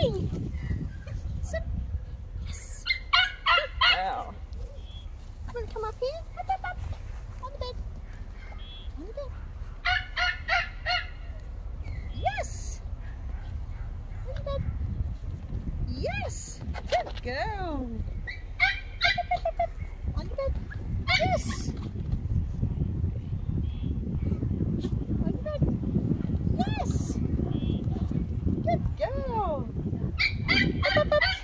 doing? Sit. Yes. Good girl. You want to come up here? Up, up, up. On the bed. On the bed. Yes. On the bed. Yes. Good girl. On the bed. Yes. On the bed. Yes. Good girl. Up, up, up.